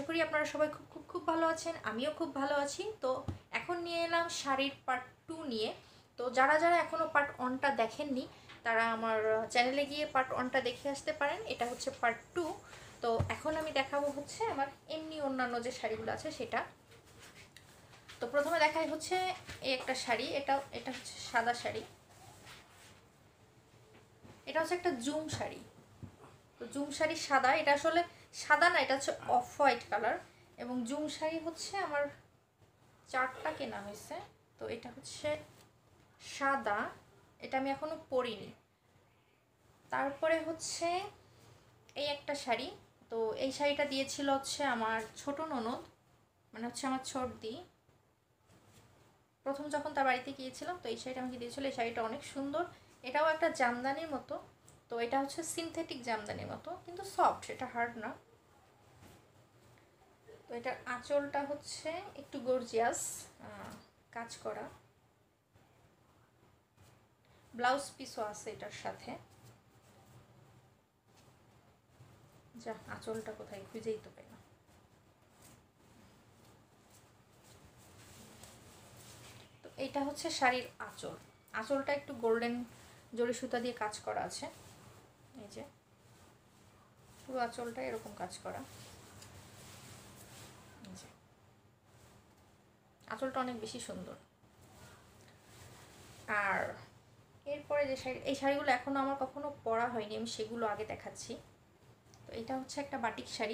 আশা করি আপনারা সবাই খুব খুব খুব ভালো আছেন, আমিও খুব ভালো আছি। তো এখন নিয়ে এলাম শাড়ির পার্ট 2 নিয়ে। তো যারা যারা এখনও পার্ট 1টা দেখেননি তারা আমার চ্যানেলে গিয়ে পার্ট 1টা দেখে আসতে পারেন। এটা হচ্ছে পার্ট 2। তো এখন আমি দেখাবো হচ্ছে আমার এমনি অন্যান্য যে শাড়িগুলো আছে সেটা। তো প্রথমে দেখাই হচ্ছে এই একটা শাড়ি, এটা হচ্ছে সাদা শাড়ি। এটা হচ্ছে একটা জুম শাড়ি। তো জুম শাড়ি সাদা, এটা আসলে সাদা না, এটা হচ্ছে অফ হোয়াইট কালার। এবং জুম শাড়ি হচ্ছে আমার 4টা কেনা হয়েছে। তো এটা হচ্ছে সাদা, এটা আমি এখনো পরিনি। তারপরে হচ্ছে এই একটা শাড়ি। তো এই শাড়িটা দিয়েছিল হচ্ছে আমার ছোট ননদ, মানে হচ্ছে আমার ছোটদি। প্রথম যখন তার বাড়িতে গিয়েছিলাম তো এই শাড়িটা আমাকে দিয়েছিল। এই শাড়িটা অনেক সুন্দর, এটাও একটা জামদানির মতো। তো এটা হচ্ছে সিনথেটিক জামদানির মতো, কিন্তু সফট, এটা হার্ড না। তো এটার আঁচলটা হচ্ছে একটু গর্জিয়াস কাজ করা, ব্লাউজ পিসও আছে এটার সাথে। যা, আঁচলটা কোথায় খুঁজেই তো পাই না। তো এইটা হচ্ছে শাড়ির আঁচল। আঁচলটা একটু গোল্ডেন জরি সুতা দিয়ে কাজ করা আছে। এই যে পুরো আঁচলটা এরকম কাজ করা। এই যে আঁচলটা অনেক বেশি সুন্দর। আর এরপরে যে শাড়ি, এই শাড়িগুলো এখনও আমার কখনো পরা হয়নি, আমি সেগুলো আগে দেখাচ্ছি। তো এটা হচ্ছে একটা বাটিক শাড়ি।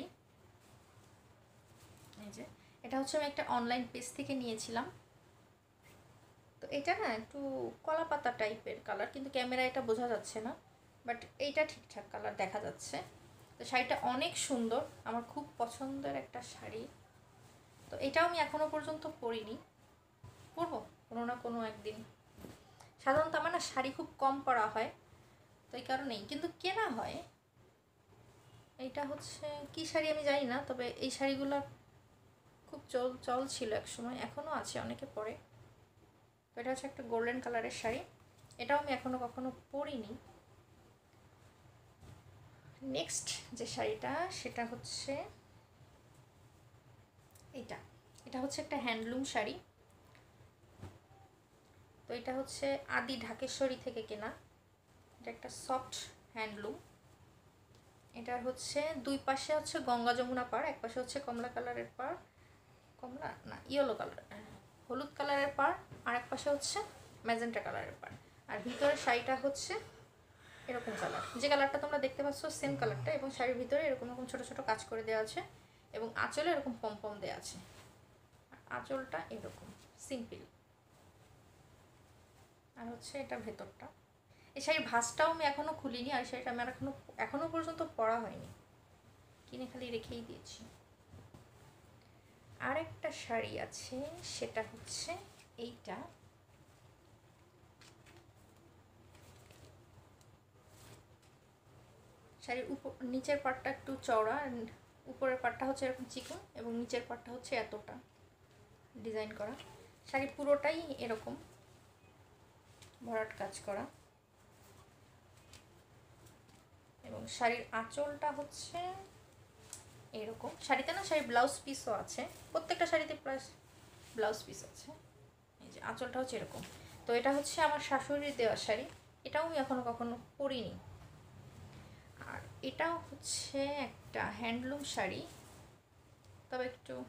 এই যে এটা হচ্ছে আমি একটা অনলাইন পেজ থেকে নিয়েছিলাম। তো এটা না একটু কলা পাতা টাইপের কালার, কিন্তু ক্যামেরায় এটা বোঝা যাচ্ছে না, বাট এইটা ঠিকঠাক কালার দেখা যাচ্ছে। তো শাড়িটা অনেক সুন্দর, আমার খুব পছন্দের একটা শাড়ি। তো এটাও আমি এখনও পর্যন্ত পরিনি, পরবো কোনো না কোনো একদিন। সাধারণত আমার না শাড়ি খুব কম পরা হয়, তো এই কারণেই কিন্তু কেনা হয়। এইটা হচ্ছে কি শাড়ি আমি জানি না, তবে এই শাড়িগুলো খুব চল ছিল এক সময়, এখনও আছে, অনেকে পরে। তো এটা হচ্ছে একটা গোল্ডেন কালারের শাড়ি, এটাও আমি এখনও কখনো পরিনি। নেক্সট যে শাড়িটা সেটা হচ্ছে এটা। এটা হচ্ছে একটা হ্যান্ডলুম শাড়ি। তো এটা হচ্ছে আদি ঢাকেশ্বরী থেকে কেনা। এটা একটা সফট হ্যান্ডলুম। এটার হচ্ছে দুই পাশে হচ্ছে গঙ্গা যমুনা পাড়, এক পাশে হচ্ছে কমলা কালারের পাড়, কমলা না ইয়েলো কালার, হলুদ কালারের পাড়, আর এক পাশে হচ্ছে ম্যাজেন্টা কালারের পাড়। আর ভিতরের শাড়িটা হচ্ছে এরকম কালার, যে কালারটা তোমরা দেখতে পাচ্ছ সেম কালারটা। এবং শাড়ির ভিতরে এরকম এরকম ছোটো ছোটো কাজ করে দেওয়া আছে, এবং আঁচলে এরকম পমপম দেওয়া আছে। আঁচলটা এরকম সিম্পল। আর হচ্ছে এটা ভেতরটা। এই শাড়ির ভাঁজটাও আমি এখনও খুলিনি, আর শাড়িটা আমার এখনও পর্যন্ত পরা হয়নি, কিনে খালি রেখেই দিয়েছি। আরেকটা শাড়ি আছে, সেটা হচ্ছে এইটা। শাড়ির নিচের পাটটা একটু চওড়া, উপরের পাটটা হচ্ছে এরকম চিকন, এবং নিচের পাটটা হচ্ছে এতটা ডিজাইন করা। শাড়ি পুরোটাই এরকম ভরাট কাজ করা, এবং শাড়ির আঁচলটা হচ্ছে এরকম। শাড়িতে না শাড়ির ব্লাউজ পিসও আছে, প্রত্যেকটা শাড়িতে প্লাস ব্লাউজ পিস আছে। এই যে আঁচলটা হচ্ছে এরকম। তো এটা হচ্ছে আমার শাশুড়ির দেওয়া শাড়ি, এটাও আমি এখনও কখনো পরিনি। আর এটাও হচ্ছে একটা হ্যান্ডলুম শাড়ি, তবে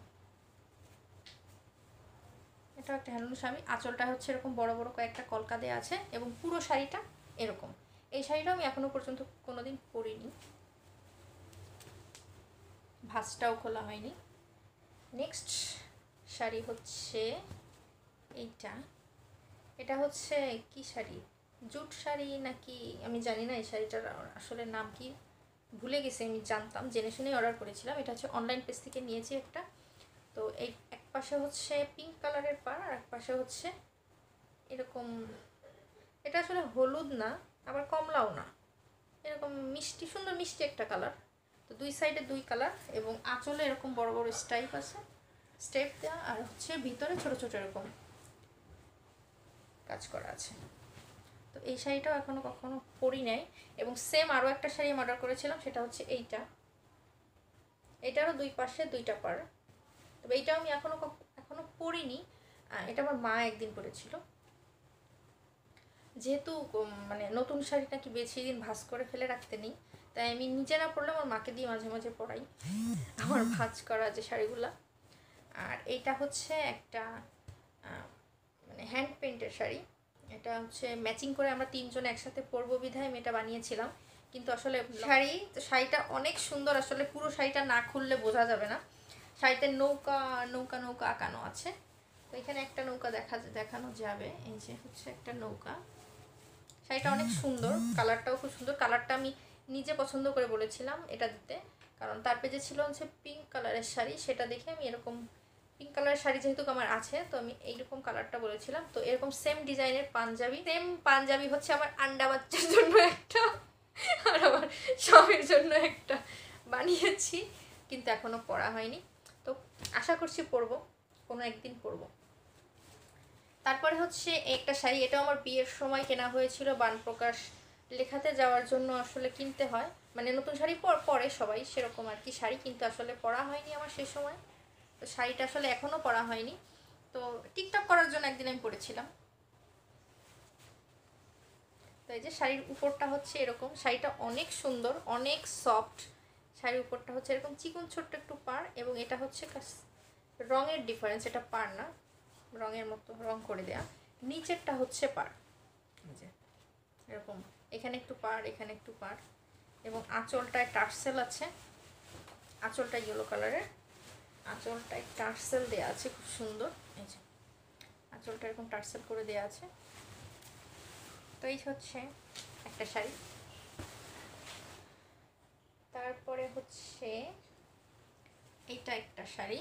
এটাও একটা হ্যান্ডলুম শাড়ি। আঁচলটা হচ্ছে এরকম বড় বড় কয়েকটা কলকা দেওয়া আছে, এবং পুরো শাড়িটা এরকম। এই শাড়িটাও আমি এখনও পর্যন্ত কোনোদিন পরিনি, ভাঁজটাও খোলা হয়নি। নেক্সট শাড়ি হচ্ছে এইটা। এটা হচ্ছে কি শাড়ি, জুট শাড়ি নাকি আমি জানি না, এই শাড়িটার আসলে নাম কি ভুলে গেছি। আমি জানতাম, জেনে শুনেই অর্ডার করেছিলাম। এটা হচ্ছে অনলাইন পেজ থেকে নিয়েছি একটা। তো এই এক পাশে হচ্ছে পিঙ্ক কালারের পাড়, আর এক পাশে হচ্ছে এরকম, এটা আসলে হলুদ না আবার কমলাও না, এরকম মিষ্টি, সুন্দর মিষ্টি একটা কালার। তো দুই সাইডে দুই কালার, এবং আঁচলে এরকম বড় বড় স্টাইপ আছে, স্টেপ দেওয়া, আর হচ্ছে ভিতরে ছোট ছোট এরকম কাজ করা আছে। তো এই শাড়িটাও এখনও কখনো পরি নাই। এবং সেম আরও একটা শাড়ি আমি অর্ডার করেছিলাম, সেটা হচ্ছে এইটা। এটারও দুই পাশে দুইটা পাড়, তবে এইটাও আমি এখনো পরিনি। এটা আমার মা একদিন পরেছিল। যেহেতু মানে নতুন শাড়ি নাকি বেশি দিন ভাঁজ করে ফেলে রাখতে নেই, তাই আমি নিজে না পরলে আমার মাকে দিয়ে মাঝে মাঝে পরাই আমার ভাঁজ করা যে শাড়িগুলা। আর এইটা হচ্ছে একটা মানে হ্যান্ড পেইন্টের শাড়ি। এটা হচ্ছে ম্যাচিং করে আমরা তিনজন একসাথে পরবো বিধায় আমি এটা বানিয়েছিলাম। কিন্তু আসলে শাড়িটা অনেক সুন্দর, আসলে পুরো শাড়িটা না খুললে বোঝা যাবে না। শাড়িতে নৌকা নৌকা নৌকা আঁকানো আছে। তো এখানে একটা নৌকা দেখানো যাবে, এই যে হচ্ছে একটা নৌকা। শাড়িটা অনেক সুন্দর, কালারটাও খুব সুন্দর। কালারটা আমি নিজে পছন্দ করে বলেছিলাম এটা দিতে, কারণ তার পেজে ছিল হচ্ছে পিঙ্ক কালারের শাড়ি, সেটা দেখে আমি এরকম পিঙ্ক কালারের শাড়ি যেহেতু আমার আছে, তো আমি এইরকম কালারটা বলেছিলাম। তো এরকম সেম ডিজাইনের পাঞ্জাবি হচ্ছে আমার আন্ডা বাচ্চার জন্য একটা আর আমার স্বামীর জন্য একটা বানিয়েছি, কিন্তু এখনও পরা হয়নি। তো আশা করছি পরবো, কোনো একদিন পরবো। তারপরে হচ্ছে একটা শাড়ি, এটাও আমার বিয়ের সময় কেনা হয়েছিল, বানপ্রকাশ লেখাতে যাওয়ার জন্য আসলে কিনতে হয়, মানে নতুন শাড়ি পরে সবাই সেরকম আর কি শাড়ি, কিন্তু আসলে পরা হয়নি আমার সেই সময়। তো শাড়িটা আসলে এখনও পরা হয়নি, তো টিকটক করার জন্য একদিন আমি পরেছিলাম। তো এই যে শাড়ির উপরটা হচ্ছে এরকম, শাড়িটা অনেক সুন্দর, অনেক সফট। শাড়ির উপরটা হচ্ছে এরকম চিকন ছোট্ট একটু পাড়, এবং এটা হচ্ছে রঙের ডিফারেন্স, এটা পাড় না, রঙের মতো রং করে দেয়া। নিচেরটা হচ্ছে পাড়, যে এরকম এখানে একটু পাড়, এখানে একটু পাড়, এবং আঁচলটায় টার্সেল আছে। আঁচলটা ইয়েলো কালারের, আঁচলটায় টার্সেল দেওয়া আছে খুব সুন্দর। এই যে আঁচলটা এরকম টার্সেল করে দেওয়া আছে। তো এই হচ্ছে একটা শাড়ি। তারপরে হচ্ছে এইটা একটা শাড়ি,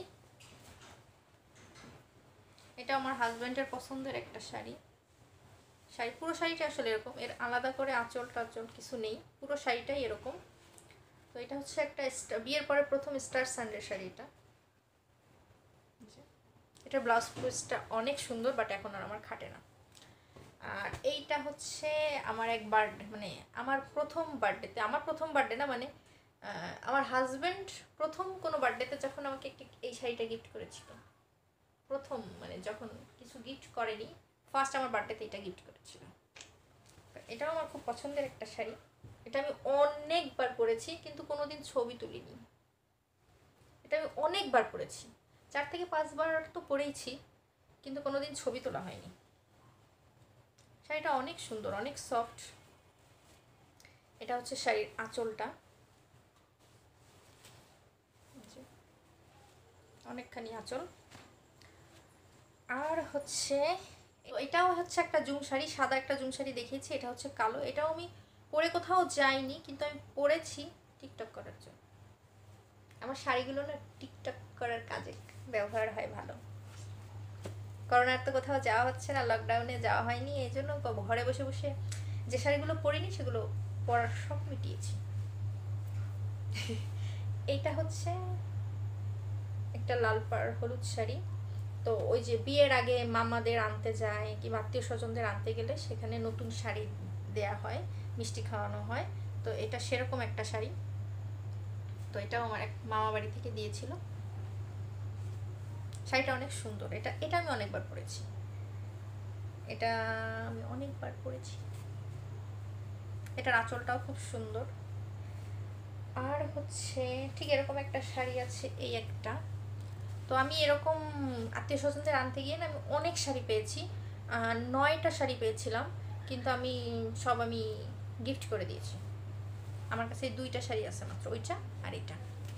এটা আমার হাজব্যান্ডের পছন্দের একটা শাড়ি। পুরো শাড়িটা আসলে এরকম, এর আলাদা করে আঁচল টাচল কিছু নেই, পুরো শাড়িটাই এরকম। তো এটা হচ্ছে একটা বিয়ের পরে প্রথম স্টার সানডে শাড়ি। এটা ব্লাউজ পিসটা অনেক সুন্দর, বাট এখন আর আমার খাটে না। আর এইটা হচ্ছে আমার এক বার্থডে, মানে আমার প্রথম বার্থডে না, মানে আমার হাজব্যান্ড প্রথম কোনো বার্থডেতে যখন আমাকে এই শাড়িটা গিফট করেছিল, প্রথম মানে যখন কিছু গিফট করেনি, ফার্স্ট আমার বার্থডেতে এটা গিফট করেছিল। এটাও আমার খুব পছন্দের একটা শাড়ি। এটা আমি অনেকবার পরেছি, কিন্তু কোনোদিন ছবি তুলিনি। এটা আমি অনেকবার পরেছি, 4 থেকে 5 বার তো পরেইছি, কিন্তু কোনোদিন ছবি তোলা হয়নি। শাড়িটা অনেক সুন্দর, অনেক সফট। এটা হচ্ছে শাড়ির আঁচলটা, অনেকখানি আঁচল। আর হচ্ছে এটাও হচ্ছে একটা জুম শাড়ি, সাদা একটা জুম শাড়ি দেখিয়েছি, এটা হচ্ছে কালো। এটাও আমি পরে কোথাও যাইনি, কিন্তু আমি পরেছি টিকটক করার জন্য। আমার শাড়িগুলো না টিকটক করার কাজে ব্যবহার হয় ভালো। করোনার তো কোথাও যাওয়া হচ্ছে না, লকডাউনে যাওয়া হয়নি, এই জন্য ঘরে বসে বসে যে শাড়িগুলো পরিনি সেগুলো পরার শখ মিটিয়েছি। এইটা হচ্ছে একটা লাল পাড় হলুদ শাড়ি। তো ওই যে বিয়ের আগে মামাদের আনতে যায় কিংবা আত্মীয় স্বজনদের আনতে গেলে সেখানে নতুন শাড়ি দেয়া হয়, মিষ্টি খাওয়ানো হয়। তো এটা সেরকম একটা শাড়ি। তো এটাও আমার এক মামা বাড়ি থেকে দিয়েছিল। শাড়িটা অনেক সুন্দর, এটা আমি অনেকবার পরেছি, এটার আঁচলটাও খুব সুন্দর। আর হচ্ছে ঠিক এরকম একটা শাড়ি আছে, এই একটা। তো আমি এরকম আত্মীয় স্বজনদের আনতে গিয়ে না আমি অনেক শাড়ি পেয়েছি, 9টা শাড়ি পেয়েছিলাম, কিন্তু আমি গিফট করে দিয়েছি। আমার কাছে 2টা শাড়ি আছে মাত্র, ওইটা আর এটা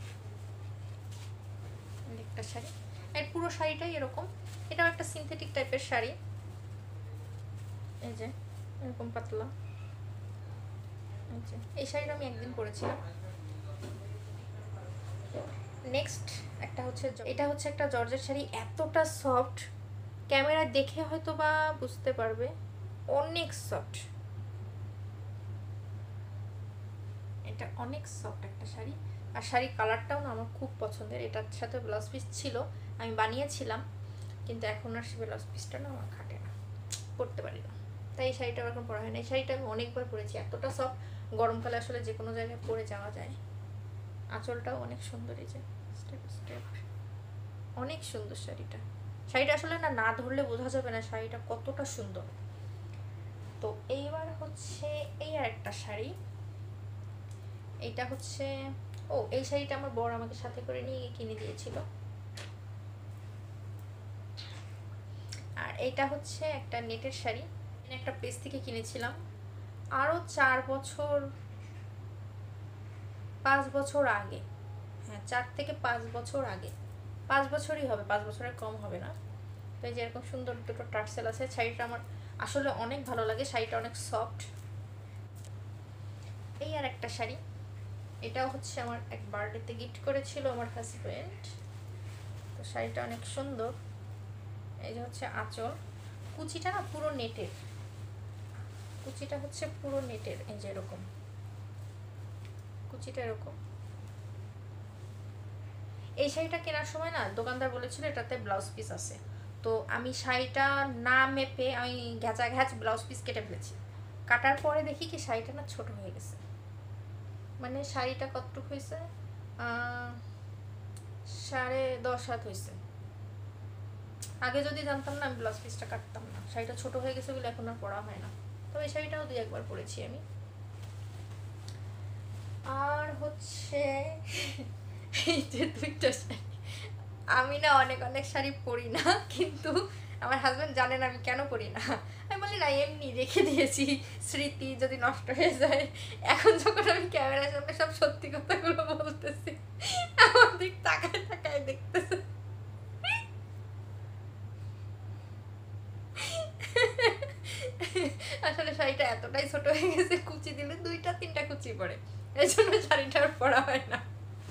একটা শাড়ি। আর পুরো শাড়িটাই এরকম। এটাও একটা সিনথেটিক টাইপের শাড়ি, এই যে এরকম পাতলা। এই শাড়িটা আমি একদিন পরেছিলাম। নেক্সট একটা হচ্ছে, এটা হচ্ছে একটা জর্জেট শাড়ি, এতটা সফট, ক্যামেরা দেখে হয়তো বা বুঝতে পারবে, অনেক সফট। এটা অনেক সফট একটা শাড়ি, আর শাড়ির কালারটাও না আমার খুব পছন্দের। এটার সাথে ব্লাউজ পিস ছিল, আমি বানিয়েছিলাম, কিন্তু এখন আর সে ব্লাউজ পিসটা না আমার খাটে না, পরতে পারি না, তাই এই শাড়িটা এখন পরা হয় না। এই শাড়িটা আমি অনেকবার পরেছি, এতটা সফট, গরমকালে আসলে যে কোনো জায়গায় পরে যাওয়া যায়। আঁচলটাও অনেক সুন্দর, এই যে স্টেপ স্টেপ, অনেক সুন্দর শাড়িটা। শাড়িটা আসলে না না ধরলে বোঝা যাবে না শাড়িটা কতটা সুন্দর। তো এইবার হচ্ছে এই আর একটা শাড়ি, এইটা হচ্ছে, ও এই শাড়িটা আমার বর আমাকে সাথে করে নিয়ে কিনে দিয়েছিল। আর এইটা হচ্ছে একটা নেটের শাড়ি, একটা পেজ থেকে কিনেছিলাম আরও 4 বছর 5 বছর আগে, হ্যাঁ 4 থেকে 5 বছর আগে, 5 বছরই হবে, 5 বছরের কম হবে না। তো এই যে এরকম সুন্দর দুটো টার্সেল আছে। শাড়িটা আমার আসলে অনেক ভালো লাগে, শাড়িটা অনেক সফট। এই আর একটা শাড়ি, এটাও হচ্ছে আমার এক বার্থডেতে গিফট করেছিল আমার হাজব্যান্ড। তো শাড়িটা অনেক সুন্দর। এই যে হচ্ছে আঁচল, কুচিটা না পুরো নেটের, কুচিটা হচ্ছে পুরো নেটের, এই যে এরকম কুচিটা এরকম। এই শাড়িটা কেনার সময় না দোকানদার বলেছিল এটাতে ব্লাউজ পিস আছে, তো আমি শাড়িটা না মেপে আমি ঘ্যাচা ঘ্যাচ ব্লাউজ পিস কেটে ফেলেছি। কাটার পরে দেখি কি শাড়িটা না ছোট হয়ে গেছে, মানে শাড়িটা কতটুকু হয়েছে, 10.5 হাত হয়েছে। আগে যদি জানতাম না আমি ব্লাউজ পিসটা কাটতাম না। শাড়িটা ছোট হয়ে গেছে বলে এখন আর পরা হয় না। তবে এই শাড়িটাও 2-1 পরেছি আমি। আর হচ্ছে এই যে 2টা শাড়ি, আমি না অনেক অনেক শাড়ি পরি না, কিন্তু আমার হাজব্যান্ড জানেন আমি কেন পরি না। আমি বলি না এমনি রেখে দিয়েছি, স্মৃতি যদি নষ্ট হয়ে যায়। এখন যখন আমি ক্যামেরার সামনে সব সত্যি কথাগুলো বলতেছি, আমার দিক তাকায় তাকায় দেখতেছে। আসলে শাড়িটা এতটাই ছোট হয়ে গেছে, কুচি দিলে 2-3টা কুচি পড়ে, এই জন্য শাড়িটা আর পরা হয় না।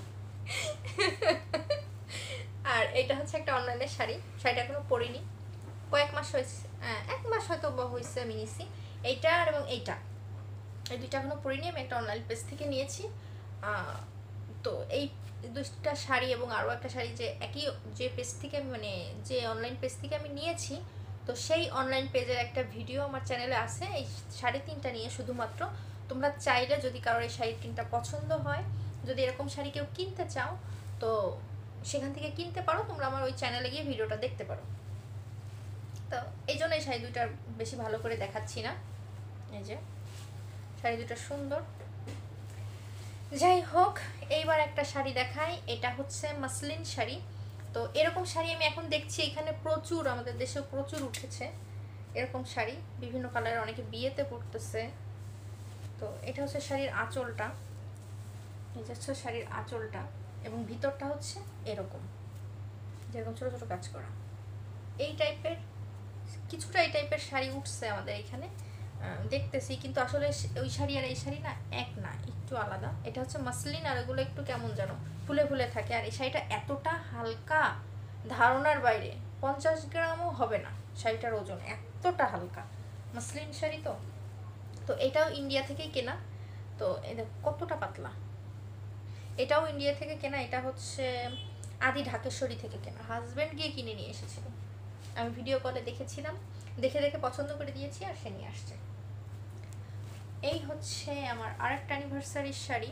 আর এটা হচ্ছে একটা অনলাইনের শাড়ি, শাড়িটা এখনো পরিনি, কয়েক মাস হয়েছে, 1 মাস হয়তো হয়েছে আমি নিয়েছি। এইটা এবং এইটা, এই দুইটা এখনো পরিনি, আমি একটা অনলাইন পেজ থেকে নিয়েছি। তো এই 2টা শাড়ি এবং আরও একটা শাড়ি যে একই যে পেজ থেকে আমি, মানে যে অনলাইন পেজ থেকে আমি নিয়েছি, তো সেই অনলাইন পেজের একটা ভিডিও আমার চ্যানেলে আছে এই শাড়ি 3টা নিয়ে শুধুমাত্র। তোমরা চাইলে যদি কারোর এই শাড়ি 3টা পছন্দ হয়, যদি এরকম শাড়ি কেউ কিনতে চাও, তো সেখান থেকে কিনতে পারো, তোমরা আমার ওই চ্যানেলে গিয়ে ভিডিওটা দেখতে পারো। তো এই জন্য এই শাড়ি 2টা বেশি ভালো করে দেখাচ্ছি না। এই যে শাড়ি 2টা সুন্দর। যাই হোক, এইবার একটা শাড়ি দেখাই, এটা হচ্ছে মাসলিন শাড়ি। তো এরকম শাড়ি আমি এখন দেখছি এখানে প্রচুর, আমাদের দেশেও প্রচুর উঠেছে এরকম শাড়ি, বিভিন্ন কালারের, অনেকে বিয়েতে পরতেছে। তো এটা হচ্ছে শাড়ির আঁচলটা, এই যে হচ্ছে শাড়ির আঁচলটা, এবং ভিতরটা হচ্ছে এরকম, যেরকম ছোটো ছোটো কাজ করা। এই টাইপের কিছুটা এই টাইপের শাড়ি উঠছে আমাদের এখানে, দেখতেছি, কিন্তু আসলে ওই শাড়ি আর এই শাড়ি না এক না, একটু আলাদা। এটা হচ্ছে মাসলিন, আর এগুলো একটু কেমন যেন ফুলে ফুলে থাকে। আর এই শাড়িটা এতটা হালকা, ধারণার বাইরে, 50 গ্রামও হবে না শাড়িটার ওজন, এতটা হালকা মাসলিন শাড়ি। তো তো এটাও ইন্ডিয়া থেকেই কেনা। তো এটা কতটা পাতলা, এটাও ইন্ডিয়া থেকে কেনা। এটা হচ্ছে আদি ঢাকেশ্বরী থেকে কেনা, হাজব্যান্ড গিয়ে কিনে নিয়ে এসেছিল, আমি ভিডিও কলে দেখেছিলাম, দেখে দেখে পছন্দ করে দিয়েছি আর সে নিয়ে আসছে। এই হচ্ছে আমার আরেকটা অ্যানিভার্সারির শাড়ি,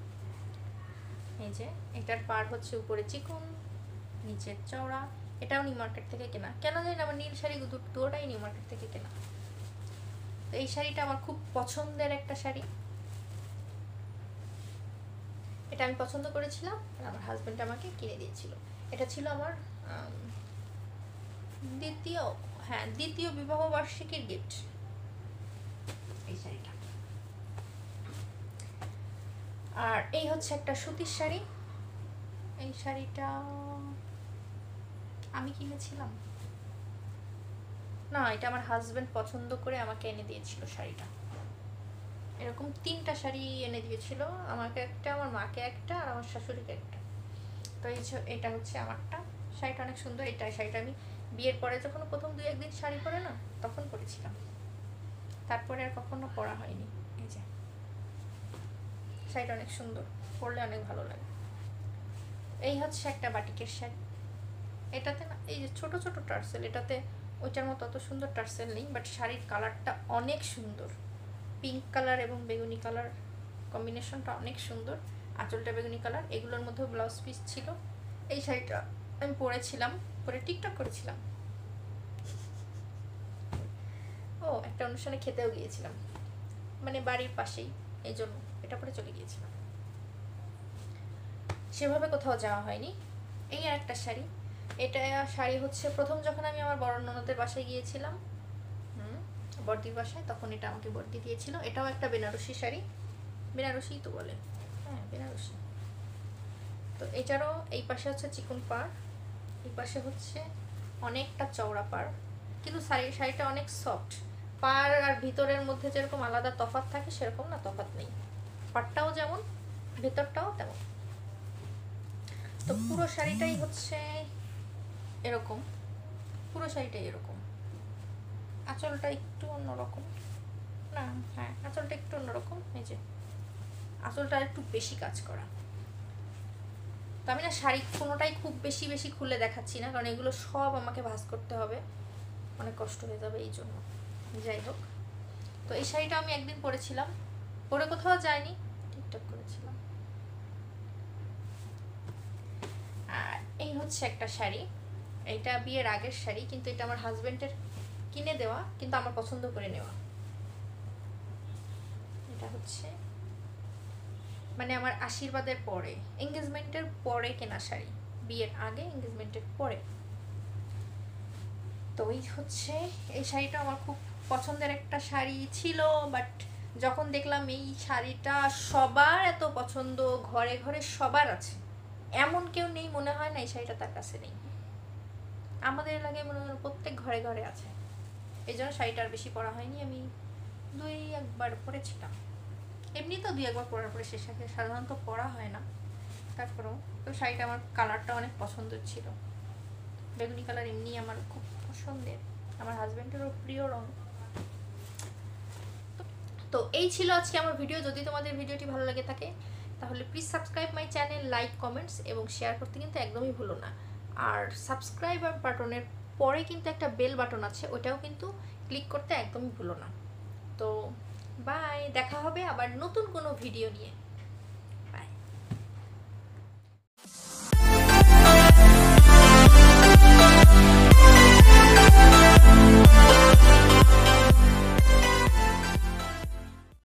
এই যে এটার পাড় হচ্ছে উপরে চিকন, নিচের চওড়া। এটাও নিউ মার্কেট থেকে কেনা, কেন জানি না আমার নীল শাড়ি দুটোটাই নিউ মার্কেট থেকে কেনা। তো এই শাড়িটা আমার খুব পছন্দের একটা শাড়ি, এটা আমি পছন্দ করেছিলাম আর আমার হাজব্যান্ড আমাকে কিনে দিয়েছিল। এটা ছিল আমার দ্বিতীয় বিবাহ বার্ষিকীর গিফট, এই শাড়িটা। আর এই হচ্ছে একটা সুতির শাড়ি, এই শাড়িটা আমি কিনেছিলাম না, এটা আমার হাজব্যান্ড পছন্দ করে আমাকে এনে দিয়েছিল শাড়িটা। এরকম 3টা শাড়ি এনে দিয়েছিল, আমাকে একটা, আমার মাকে একটা, আর আমার শাশুড়িকে একটা। তো এটা হচ্ছে আমারটা। শাড়িটা অনেক সুন্দর। এটা শাড়িটা আমি বিয়ের পরে যখন প্রথম 2-1 দিন শাড়ি পরে না, তখন পরেছিলাম, তারপরে আর কখনো পরা হয়নি। এই যে শাড়িটা অনেক সুন্দর, পরলে অনেক ভালো লাগে। এই হচ্ছে একটা বাটিকের শাড়ি, এটাতে না এই যে ছোট ছোট টার্সেল, এটাতে ওইটার মতো অত সুন্দর টার্সেল নেই, বাট শাড়ির কালারটা অনেক সুন্দর, পিঙ্ক কালার এবং বেগুনি কালার কম্বিনেশনটা অনেক সুন্দর। আঁচলটা বেগুনি কালার, এগুলোর মধ্যে ব্লাউজ পিস ছিল। এই শাড়িটা আমি পরেছিলাম, পরে টিকটক করেছিলাম। ও একটা অনুষ্ঠানে খেতেও গিয়েছিলাম, মানে বাড়ির পাশেই, এই জন্য এটা পরে চলে গিয়েছিলাম, সেভাবে কোথাও যাওয়া হয়নি। এই আর একটা শাড়ি, এটা শাড়ি হচ্ছে প্রথম যখন আমি আমার বড় ননদের বাসায় গিয়েছিলাম, বর্দির বাসায়, তখন এটা আমাকে বর্দি দিয়েছিল। এটাও একটা বেনারসি শাড়ি, বেনারসি তো বলে, হ্যাঁ বেনারসি। তো এটারও এই পাশে হচ্ছে চিকন পাড়, এই পাশে হচ্ছে অনেকটা চওড়া পাড়, কিন্তু শাড়িটা অনেক সফট। পাড় আর ভিতরের মধ্যে যেরকম আলাদা তফাৎ থাকে সেরকম না, তফাৎ নেই। পাড়টাও যেমন, ভেতরটাও তেমন। তো পুরো শাড়িটাই হচ্ছে এরকম, পুরো শাড়িটাই এরকম। আঁচলটা একটু অন্যরকম, না হ্যাঁ আঁচলটা একটু অন্যরকম, এই যে আঁচলটা একটু বেশি কাজ করা। তো আমি না শাড়ি কোনোটাই খুব বেশি বেশি খুলে দেখাচ্ছি না, কারণ এগুলো সব আমাকে ভাঁজ করতে হবে, অনেক কষ্ট হয়ে যাবে এই জন্য। যাই হোক, তো এই শাড়িটা আমি একদিন পরেছিলাম, পরে কোথাও যায়নি, টিকটক করেছিলাম। আর এই হচ্ছে একটা শাড়ি, এটা বিয়ের আগের শাড়ি, কিন্তু এটা আমার হাজবেন্ডের কিনে দেওয়া, কিন্তু আমার পছন্দ করে নেওয়া। এটা হচ্ছে মানে আমার আশীর্বাদের পরে, এঙ্গেজমেন্টের পরে কেনা শাড়ি, বিয়ের আগে এঙ্গেজমেন্টের পরে। তো এই হচ্ছে, এই শাড়িটা আমার খুব পছন্দের একটা শাড়ি ছিল, বাট যখন দেখলাম এই শাড়িটা সবার এত পছন্দ, ঘরে ঘরে সবার আছে, এমন কেউ নেই মনে হয় না এই শাড়িটা তার কাছে নেই। আমাদের এলাকায় মনে হয় প্রত্যেক ঘরে ঘরে আছে, এই জন্য শাড়িটা আর বেশি পরা হয়নি। আমি 2-1বার পরেছিলাম, এমনি তো 2-1বার পরার পরে শেষ থাকে, সাধারণত পরা হয় না, তারপরেও তো শাড়িটা আমার কালারটা অনেক পছন্দের ছিল, বেগুনি কালার এমনি আমার খুব পছন্দের, আমার হাজব্যান্ডেরও প্রিয় রং। তো এই ছিল আজকে আমার ভিডিও। যদি তোমাদের ভিডিওটি ভালো লাগে থাকে তাহলে please subscribe my channel, like, comments এবং শেয়ার করতে কিন্তু একদমই ভুলো না। আর সাবস্ক্রাইবার বাটনের পরে কিন্তু একটা বেল বাটন আছে, ওটাও কিন্তু ক্লিক করতে একদমই ভুলো না। তো বাই, দেখা হবে আবার নতুন কোনো ভিডিও নিয়ে।